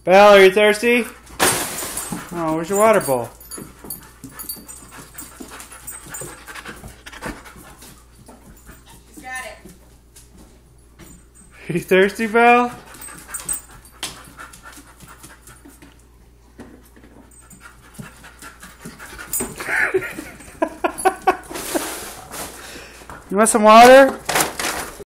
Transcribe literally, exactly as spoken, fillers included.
Val, are you thirsty? Oh, where's your water bowl? He's got it. Are you thirsty, Val? You want some water?